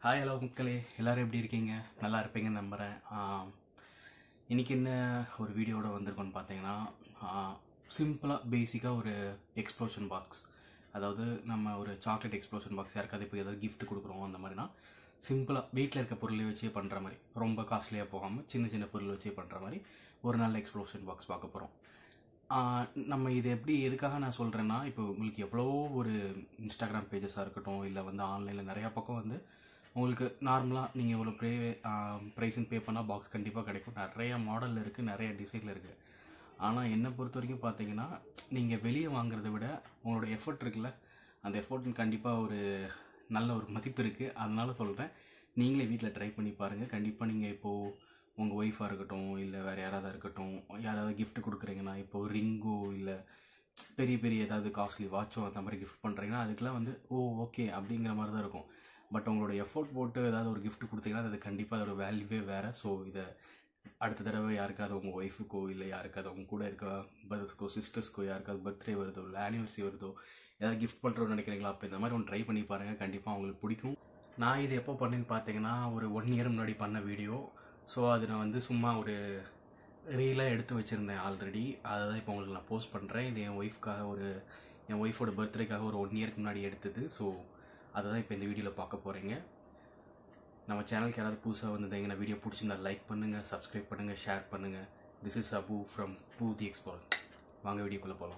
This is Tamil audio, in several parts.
ஹாய் ஹலோ மக்களே, எல்லோரும் எப்படி இருக்கீங்க? நல்லா இருப்பீங்கன்னு நம்புகிறேன். இன்றைக்கி என்ன ஒரு வீடியோட வந்திருக்கோன்னு பார்த்தீங்கன்னா, சிம்பிளாக பேசிக்காக ஒரு எக்ஸ்ப்ளோஷன் பாக்ஸ். அதாவது நம்ம ஒரு சாக்லேட் எக்ஸ்ப்ளோஷன் பாக்ஸ் யாருக்காவது இப்போ ஏதாவது கிஃப்ட் கொடுக்குறோம் அந்த மாதிரினா சிம்பிளாக வீட்டில் இருக்க பொருளை வச்சே பண்ணுற மாதிரி, ரொம்ப காஸ்ட்லியாக போகாமல் சின்ன சின்ன பொருள் வச்சே பண்ணுற மாதிரி ஒரு நல்ல எக்ஸ்ப்ளோஷன் பாக்ஸ் பார்க்க போகிறோம். நம்ம இது எதுக்காக நான் சொல்கிறேன்னா, இப்போ உங்களுக்கு எவ்வளோ ஒரு இன்ஸ்டாகிராம் பேஜஸாக இருக்கட்டும், இல்லை ஆன்லைனில் நிறையா பக்கம் உங்களுக்கு நார்மலாக நீங்கள் இவ்வளோ ப்ரைஸுன்னு பே பண்ணால் பாக்ஸ் கண்டிப்பாக கிடைக்கும். நிறைய மாடலில் இருக்குது, நிறைய டிசைனில் இருக்குது. ஆனால் என்னை பொறுத்த வரைக்கும் பார்த்தீங்கன்னா, நீங்கள் வெளியே வாங்குறத விட உங்களோட எஃபர்ட் இருக்குல்ல, அந்த எஃபர்ட்னு கண்டிப்பாக ஒரு நல்ல ஒரு மதிப்பு இருக்குது. அதனால சொல்கிறேன், நீங்களே வீட்டில் ட்ரை பண்ணி பாருங்கள். கண்டிப்பாக நீங்கள் இப்போது உங்கள் ஒய்ஃபாக இருக்கட்டும், இல்லை வேறு யாராவது இருக்கட்டும், யாராவது கிஃப்ட் கொடுக்குறீங்கன்னா, இப்போது ரிங்கோ இல்லை பெரிய பெரிய ஏதாவது காஸ்ட்லி வாட்சோ அந்த மாதிரி கிஃப்ட் பண்ணுறீங்கன்னா அதுக்கெலாம் ஓகே அப்படிங்கிற மாதிரி தான் இருக்கும். பட் உங்களோட எஃபோர்ட் போட்டு ஏதாவது ஒரு கிஃப்ட் கொடுத்தீங்கன்னா அது கண்டிப்பாக அதோட வேல்யூவே வேறு. ஸோ இதை அடுத்த தடவை யாருக்காவது உங்கள் ஒய்ஃபுக்கோ இல்லை யாருக்காவது அவங்க கூட இருக்க பிரதர்ஸ்க்கோ சிஸ்டர்ஸ்க்கோ யாருக்காவது பர்த்டே வருதோ இல்லை ஆனிவர்சரி வருதோ ஏதாவது கிஃப்ட் பண்ணுறோன்னு நினைக்கிறீங்களா, அப்போ இந்த மாதிரி ஒன்று ட்ரை பண்ணி பாருங்கள், கண்டிப்பாக அவங்களுக்கு பிடிக்கும். நான் இது எப்போ பண்ணேன்னு பார்த்தீங்கன்னா, ஒரு 1 year முன்னாடி பண்ண வீடியோ. ஸோ அது நான் சும்மா ஒரு ரீலாக எடுத்து வச்சுருந்தேன் ஆல்ரெடி. அதை தான் இப்போ உங்களுக்கு நான் போஸ்ட் பண்ணுறேன். இது என் ஒய்ஃபோட பர்த்டேக்காக ஒரு 1 yearக்கு முன்னாடி எடுத்தது. ஸோ அதை தான் இப்போ இந்த வீடியோவில் பார்க்க போகிறீங்க. நம்ம சேனலுக்கு யாராவது புதுசாக வந்திருந்தீங்கன்னா வீடியோ பிடிச்சிருந்தா லைக் பண்ணுங்கள், சப்ஸ்கிரைப் பண்ணுங்கள், ஷேர் பண்ணுங்கள். திஸ் இஸ் அபு ஃப்ரம் பூ தி எக்ஸ்ப்ளோரர். வாங்க வீடியோக்குள்ளே போகலாம்.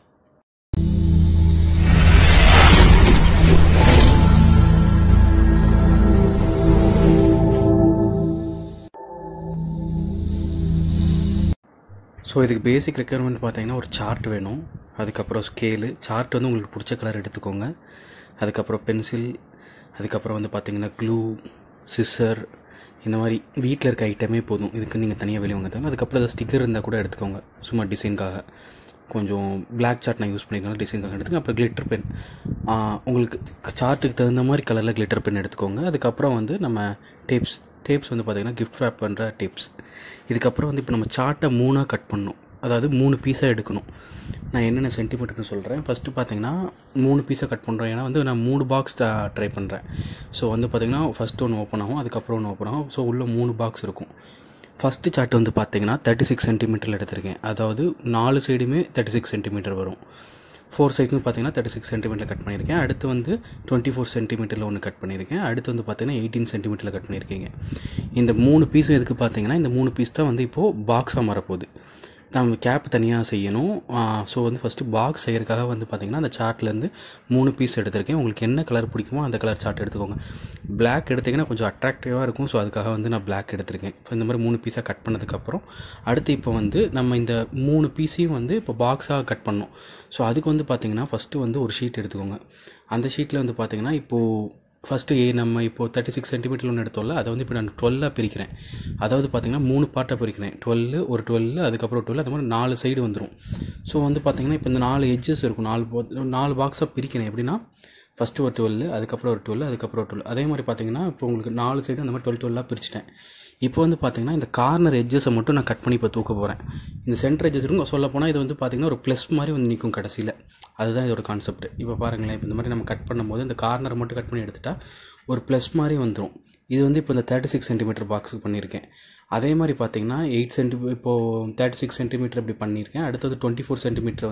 ஸோ இதுக்கு பேசிக் ரெக்குயர்மெண்ட் பார்த்தீங்கன்னா ஒரு சார்ட் வேணும், அதுக்கப்புறம் ஸ்கேலு. சார்ட் உங்களுக்கு பிடிச்ச கலர் எடுத்துக்கோங்க. அதுக்கப்புறம் பென்சில், அதுக்கப்புறம் பார்த்தீங்கன்னா க்ளூ, சிசர், இந்த மாதிரி வீட்டில் இருக்க ஐட்டமே போதும். இதுக்கு நீங்கள் தனியாக வெளியே வாங்க தேவை. அதுக்கப்புறம் ஏதாவது ஸ்டிக்கர் இருந்தால் கூட எடுத்துக்கோங்க, சும்மா டிசைனுக்காக. கொஞ்சம் பிளாக் சார்ட் நான் யூஸ் பண்ணிக்கலாம், டிசைனுக்காக எடுத்துக்கோங்க. அப்புறம் கிளிட்டர் பென், உங்களுக்கு சார்ட்டுக்கு தகுந்த மாதிரி கலரில் கிளிட்டர் பென் எடுத்துக்கோங்க. அதுக்கப்புறம் நம்ம டேப்ஸ் பார்த்திங்கன்னா கிஃப்ட் ரேப் பண்ணுற டேப்ஸ். இதுக்கப்புறம் இப்போ நம்ம சார்ட்டை 3ஆக கட் பண்ணணும், அதாவது 3 பீஸாக எடுக்கணும். நான் என்னென்ன சென்டிமீட்டர்னு சொல்கிறேன். ஃபஸ்ட்டு பார்த்தீங்கன்னா 3 பீஸாக கட் பண்ணுறேன். ஏன்னா நான் 3 பாக்ஸ் ட்ரை பண்ணுறேன். ஸோ பார்த்திங்கன்னா ஃபஸ்ட்டு ஒன்று ஓப்பன் ஆகும், அதுக்கப்புறம் ஒன்று ஓப்பன் ஆகும். ஸோ உள்ளே 3 பாக்ஸ் இருக்கும். ஃபஸ்ட்டு சார்ட் பார்த்தீங்கன்னா 36 சென்டிமீட்டரில் எடுத்திருக்கேன். அதாவது 4 சைடுமே 36 சென்டிமீட்டர் வரும். 4 சைடுமே பார்த்தீங்கன்னா 36 சென்டிமீட்டரில் கட் பண்ணியிருக்கேன். அடுத்து 24 சென்டிமீட்டரில் ஒன்று கட் பண்ணியிருக்கேன். அடுத்து பார்த்தீங்கன்னா 18 சென்டிமீட்டரில் கட் பண்ணியிருக்கீங்க. இந்த 3 பீஸும் எதுக்கு பார்த்தீங்கன்னா, இந்த 3 பீஸ் தான் இப்போது பாக்ஸாக மாறப்போகுது. நம்ம கேப் தனியாக செய்யணும். ஸோ ஃபஸ்ட்டு பாக்ஸ் செய்கிறதுக்காக பார்த்திங்கன்னா அந்த சார்ட்லேருந்து 3 பீஸ் எடுத்திருக்கேன். உங்களுக்கு என்ன கலர் பிடிக்குமோ அந்த கலர் சார்ட் எடுத்துக்கோங்க. பிளாக் எடுத்திங்கன்னா கொஞ்சம் அட்ராக்டிவாக இருக்கும். ஸோ அதுக்காக நான் பிளாக் எடுத்திருக்கேன். இப்போ இந்த மாதிரி 3 பீஸாக கட் பண்ணதுக்கப்புறம் அடுத்து இப்போ நம்ம இந்த 3 பீஸையும் இப்போ பாக்ஸாக கட் பண்ணோம். ஸோ அதுக்கு பார்த்திங்கன்னா ஃபஸ்ட்டு ஒரு ஷீட் எடுத்துக்கோங்க. அந்த ஷீட்டில் பார்த்திங்கன்னா இப்போது ஃபஸ்ட்டு நம்ம இப்போது 36 சென்டிமீட்டர் ஒன்று எடுத்தோம்ல, அதை இப்போ நான் 12ஆக பிரிக்கிறேன். அதாவது பார்த்திங்கன்னா 3 பார்ட்டாக பிரிக்கிறேன். 12, ஒரு 12, அதுக்கப்புறம் 12, அது மாதிரி 4 சைடு வந்துடும். ஸோ பார்த்திங்கன்னா இப்போ இந்த 4 எட்ஜஸ் இருக்கும். 4 பாக்ஸாக பிரிக்கிறேன். எப்படின்னா ஃபஸ்ட்டு ஒரு 12, அதுக்கப்புறம் ஒரு 12, அதுக்கப்புறம் ஒரு 12. அதே மாதிரி பார்த்திங்கன்னா இப்போ உங்களுக்கு 4 சைடு அந்த மாதிரி 12 பிரிச்சுட்டேன். இப்போ பார்த்திங்கன்னா இந்த கார்னர் எட்ஜஸை மட்டும் நான் கட் பண்ணி இப்போ தூக்க போகிறேன். இந்த சென்டர் எட்ஜஸ் இருக்கும். சொல்ல போனால் இது பார்த்திங்கன்னா ஒரு ப்ளஸ் மாதிரி நிற்கும் கடைசியில். அதுதான் இதோட கான்செப்ட். இப்போ பாருங்களேன், இப்போ இந்த மாதிரி நம்ம கட் பண்ணும்போது இந்த கார்னர் மட்டும் கட் பண்ணி எடுத்துட்டா ஒரு ப்ளஸ் மாதிரி வந்துடும். இது இப்போ இந்த 36 சென்டிமீட்டர் பாக்ஸுக்கு பண்ணியிருக்கேன். அதே மாதிரி பார்த்திங்கன்னா 8 இப்போது 36 சென்டிமீட்டர் இப்படி பண்ணியிருக்கேன். அடுத்தது 24 சென்டிமீட்டர்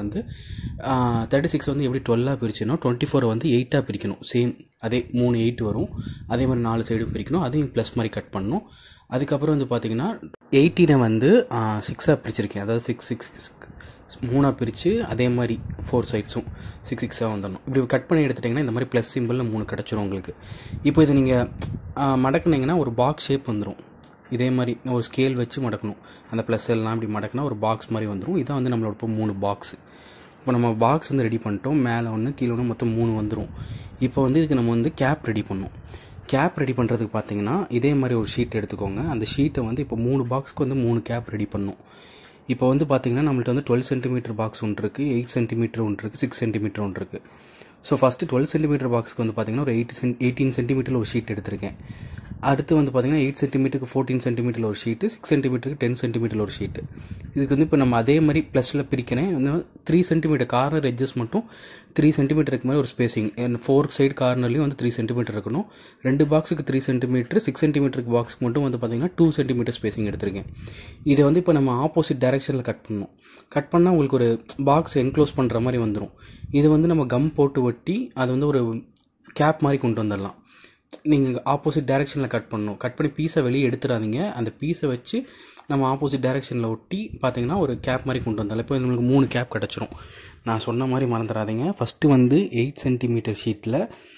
36 எப்படி 12ஆக பிரிச்சுனோ 24 8ஆக பிரிக்கணும். சேம் அதே 3 8 வரும். அதே மாதிரி 4 சைடும் பிரிக்கணும். அதையும் ப்ளஸ் மாதிரி கட் பண்ணணும். அதுக்கப்புறம் பார்த்திங்கன்னா 18 6ஆக பிரிச்சிருக்கேன். அதாவது 6 3ஆக பிரித்து அதே மாதிரி 4 சைட்ஸும் 6 6ஆக வந்துடணும். இப்படி கட் பண்ணி எடுத்துட்டிங்கன்னா இந்த மாதிரி ப்ளஸ் சிம்பிளில் 3 கிடச்சிரும் உங்களுக்கு. இப்போ இதை நீங்கள் மடக்குனிங்கன்னா ஒரு பாக்ஸ் ஷேப் வந்துடும். இதே மாதிரி ஒரு ஸ்கேல் வச்சு மடக்கணும். அந்த ப்ளஸ் எல்லாம் இப்படி மடக்குனா ஒரு பாக்ஸ் மாதிரி வந்துடும். இதான் நம்மளோட இப்போ 3 பாக்ஸ். இப்போ நம்ம பாக்ஸ் ரெடி பண்ணிட்டோம். மேலே ஒன்று, கீழே ஒன்று, மொத்தம் 3 வந்துடும். இப்போ இதுக்கு நம்ம கேப் ரெடி பண்ணோம். கேப் ரெடி பண்ணுறதுக்கு பார்த்தீங்கன்னா இதே மாதிரி ஒரு ஷீட் எடுத்துக்கோங்க. அந்த ஷீட்டை இப்போ 3 பாக்ஸ்க்கு 3 கேப் ரெடி பண்ணணும். இப்போ பார்த்தீங்கன்னா நம்மள்ட்ட 12 சென்டிமீட்டர் பாக்ஸ் ஒன்று இருக்குது, 8 சென்டிமீட்டர் ஒன்று இருக்குது, 6 சென்டிமீட்டர் ஒன்று இருக்குது. ஸோ ஃபஸ்ட்டு 12 சென்டிமீட்டர் பாக்ஸ்க்கு பார்த்தீங்கன்னா ஒரு 18 சென்டிமீட்டரில் ஒரு ஷீட் எடுத்திருக்கேன். அடுத்து வந்து பார்த்திங்கன்னா 8 சென்டிமீட்டருக்கு 14 சென்டிமீட்டரில் ஒரு ஷீட்டு, 6 சென்டிமீட்டருக்கு 10 சென்டிமீட்டரில் ஒரு ஷீட்டு. இதுக்கு வந்து இப்போ நம்ம அதே மாதிரி ப்ளஸில் பிரிக்கிறேன். 3 சென்டிமீட்டர் கார்னர் எட்ஜஸ் மட்டும் 3 சென்டிமீட்டருக்கு மேலே ஒரு ஸ்பேசிங். 4 சைடு கார்னர்லேயும் வந்து 3 சென்டிமீட்டர் இருக்கணும். 2 பாக்ஸுக்கு 3 சென்டிமீட்டர், 6 சென்டிமீட்டருக்கு பாக்ஸுக்கு மட்டும் வந்து பார்த்திங்கன்னா 2 சென்டிமீட்டர் ஸ்பேசிங் எடுத்திருக்கேன். இதை வந்து இப்போ நம்ம ஆப்போசிட் டைரெக்ஷனில் கட் பண்ணணும். கட் பண்ணால் உங்களுக்கு ஒரு பாக்ஸ் என்க்ளோஸ் பண்ணுற மாதிரி வந்துடும். இது வந்து நம்ம கம் போட்டு ஒட்டி அது வந்து ஒரு கேப் மாதிரி கொண்டு வந்துடலாம். நீங்கள் ஆப்போசிட் டைரெக்ஷனில் கட் பண்ணணும். கட் பண்ணி பீஸை வெளியே எடுத்துடாதீங்க. அந்த பீஸை வச்சு நம்ம ஆப்போசிட் டைரெக்ஷனில் ஒட்டி பார்த்தீங்கன்னா ஒரு கேப் மாதிரி கொண்டு வந்தாலும் இப்போ உங்களுக்கு 3 கேப் கிடச்சிரும். நான் சொன்ன மாதிரி மறந்துடாதீங்க. ஃபஸ்ட்டு வந்து 8 சென்டிமீட்டர் ஷீட்டில்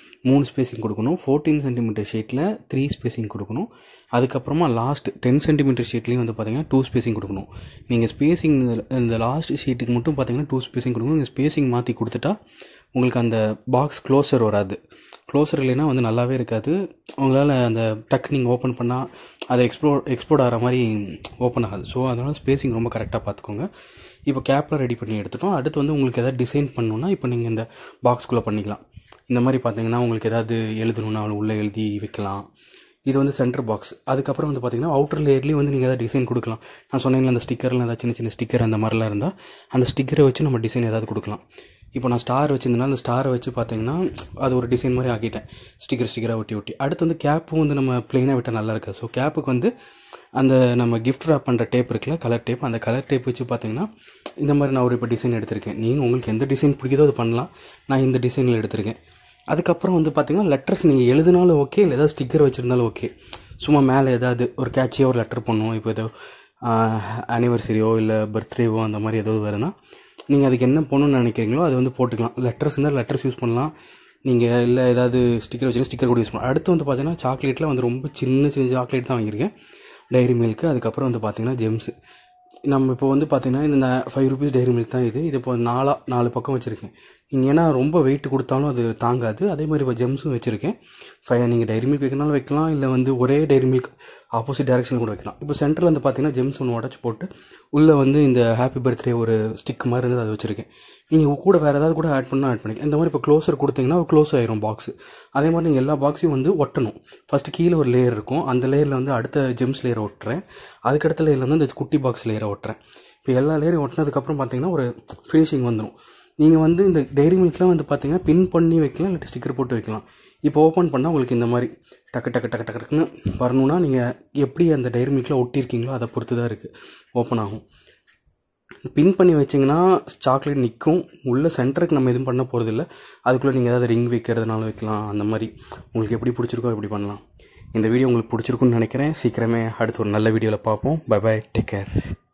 3 ஸ்பேசிங் கொடுக்கணும். 14 சென்டிமீட்டர் ஷீட்டில் 3 ஸ்பேசிங் கொடுக்கணும். அதுக்கப்புறமா லாஸ்ட் 10 சென்டிமீட்டர் ஷீட்லேயும் வந்து பார்த்தீங்கன்னா 2 ஸ்பேசிங் கொடுக்கணும். நீங்கள் ஸ்பேசிங் இந்த லாஸ்ட் ஷீட்டுக்கு மட்டும் பார்த்தீங்கன்னா 2 ஸ்பேசிங் கொடுக்கணும். நீங்கள் ஸ்பேசிங் மாற்றி கொடுத்துட்டா உங்களுக்கு அந்த பாக்ஸ் க்ளோஸர் வராது. க்ளோஸர் இல்லைன்னா வந்து நல்லாவே இருக்காது. உங்களால் அந்த டக் நீங்கள் ஓப்பன் பண்ணால் அதை எக்ஸ்ப்ளோர்ட் ஆகிற மாதிரி ஓப்பன் ஆகாது. ஸோ அதனால் ஸ்பேசிங் ரொம்ப கரெக்டாக பார்த்துக்கோங்க. இப்போ கேப்பில் ரெடி பண்ணி எடுத்துட்டோம். அடுத்து வந்து உங்களுக்கு எதாவது டிசைன் பண்ணணுன்னா இப்போ நீங்கள் இந்த பாக்ஸ்குள்ளே பண்ணிக்கலாம். இந்த மாதிரி பார்த்தீங்கன்னா உங்களுக்கு ஏதாவது எழுதணுன்னா உள்ளே எழுதி வைக்கலாம். இது வந்து சென்டர் பாக்ஸ். அதுக்கப்புறம் வந்து பார்த்திங்கன்னா அவுட்டர் லேயர்லேயும் வந்து நீங்கள் எதாவது டிசைன் கொடுக்கலாம். நான் சொன்னீங்களா அந்த ஸ்டிக்கர்லாம் ஏதாவது சின்ன சின்ன ஸ்டிக்கர் அந்த மாதிரிலாம் இருந்தால் அந்த ஸ்டிக்கரை வச்சு நம்ம டிசைன் ஏதாவது கொடுக்கலாம். இப்போ நான் ஸ்டார் வச்சுருந்தேன்னா அந்த ஸ்டாரை வச்சு பார்த்தீங்கன்னா அது ஒரு டிசைன் மாதிரி ஆக்கிட்டேன். ஸ்டிக்கராக ஒட்டி அடுத்து வந்து கேப்பும் வந்து நம்ம ப்ளைனாக விட்டால் நல்லா இருக்காது. ஸோ கேப்புக்கு வந்து அந்த நம்ம கிஃப்ட் ரேப் பண்ணுற டேப் இருக்குல்ல, கலர் டேப், அந்த கலர் டேப் வச்சு பார்த்தீங்கன்னா இந்த மாதிரி நான் ஒரு இப்போ டிசைன் எடுத்திருக்கேன். நீங்கள் உங்களுக்கு எந்த டிசைன் பிடிக்குதோ அது பண்ணலாம். நான் இந்த டிசைனில் எடுத்திருக்கேன். அதுக்கப்புறம் வந்து பார்த்திங்கன்னா லெட்டர்ஸ் நீங்கள் எழுதினாலும் ஓகே, இல்லை ஏதாவது ஸ்டிக்கர் வச்சுருந்தாலும் ஓகே. சும்மா மேலே ஏதாவது ஒரு கேட்சியாக ஒரு லெட்டர் பண்ணுவோம். இப்போ ஏதோ ஆனிவர்சரியோ இல்லை பர்த்டேவோ அந்த மாதிரி ஏதோ வருதுன்னா நீங்கள் அதுக்கு என்ன போகணுன்னு நினைக்கிறீங்களோ அது வந்து போட்டுக்கலாம். லெட்டர்ஸ் இருந்தால் லெட்டர்ஸ் யூஸ் பண்ணலாம். நீங்கள் இல்லை ஏதாவது ஸ்டிக்கர் வச்சுன்னா ஸ்டிக்கர் கூட யூஸ் பண்ணலாம். அடுத்து வந்து பார்த்தீங்கன்னா சாக்லேட்டில் வந்து ரொம்ப சின்ன சாக்லேட் தான் வாங்கியிருக்கேன், டைரி மில்க்கு. அதுக்கப்புறம் வந்து பார்த்தீங்கன்னா ஜெம்ஸு. நம்ம இப்போ வந்து பார்த்தீங்கன்னா இந்த 5 ரூபீஸ் டைரி மில்க் தான் இது இப்போ 4 பக்கம் வச்சுருக்கேன். நீங்கள் ஏன்னா ரொம்ப வெயிட் கொடுத்தாலும் அது தாங்காது. அதே மாதிரி இப்போ ஜெம்ஸும் வச்சுருக்கேன். நீங்கள் டைரி மில்க் வைக்கனாலும் வைக்கலாம், இல்லை வந்து ஒரே டைரி மில்க் ஆப்போசிட் டைரெக்ஷன் கூட வைக்கலாம். இப்போ சென்டரில் வந்து பார்த்தீங்கன்னா ஜெம்ஸ் ஒன்று உடச்சி போட்டு உள்ளே வந்து இந்த ஹாப்பி பர்த்டே ஒரு ஸ்டிக் மாதிரி இருந்தது, அது வச்சுருக்கேன். நீங்கள் கூட வேறு ஏதாவது கூட ஆட் பண்ணிக்கலாம். இந்த மாதிரி இப்போ க்ளோஸர் கொடுத்தீங்கன்னா ஒரு க்ளோஸ் ஆயிரும் பாக்ஸ். அதே மாதிரி நீங்கள் எல்லா பாக்ஸையும் வந்து ஒட்டணும். ஃபஸ்ட்டு கீழே ஒரு லேயர் இருக்கும், அந்த லேயரில் வந்து அடுத்த ஜெம்ஸ் லேயரை ஒட்டுறேன். அதுக்கடுத்த லேயரில் வந்து இந்த குட்டி பாக்ஸ் லேயரை ஒட்டுறேன். இப்போ எல்லா லேயரையும் ஒட்டினதுக்கப்புறம் பார்த்தீங்கன்னா ஒரு ஃபினிஷிங் வந்துடும். நீங்கள் வந்து இந்த டைரி மில்க்லாம் வந்து பார்த்தீங்கன்னா பின் பண்ணி வைக்கலாம், இல்லை ஸ்டிக்கர் போட்டு வைக்கலாம். இப்போ ஓப்பன் பண்ணால் உங்களுக்கு இந்த மாதிரி டக்குன்னு வரணுன்னா நீங்கள் எப்படி அந்த டைரி மில்கில் ஒட்டியிருக்கீங்களோ அதை பொறுத்து தான் இருக்குது ஓப்பன் ஆகும். பின் பண்ணி வச்சிங்கன்னா சாக்லேட் நிற்கும். உள்ள சென்டருக்கு நம்ம எதுவும் பண்ண போகிறதில்ல. அதுக்குள்ளே நீங்கள் ஏதாவது ரிங் வைக்கிறதுனால வைக்கலாம். அந்த மாதிரி உங்களுக்கு எப்படி பிடிச்சிருக்கோ எப்படி பண்ணலாம். இந்த வீடியோ உங்களுக்கு பிடிச்சிருக்குன்னு நினைக்கிறேன். சீக்கிரமே அடுத்து ஒரு நல்ல வீடியோவில் பார்ப்போம். Bye bye, take care.